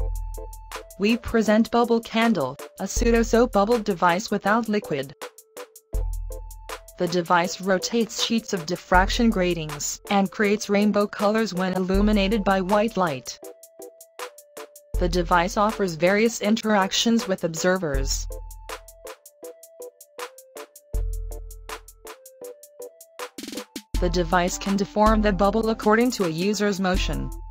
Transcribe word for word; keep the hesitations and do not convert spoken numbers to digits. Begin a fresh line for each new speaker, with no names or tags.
We present Bubble Candle, a pseudo soap bubble device without liquid. The device rotates sheets of diffraction gratings and creates rainbow colors when illuminated by white light. The device offers various interactions with observers. The device can deform the bubble according to a user's motion.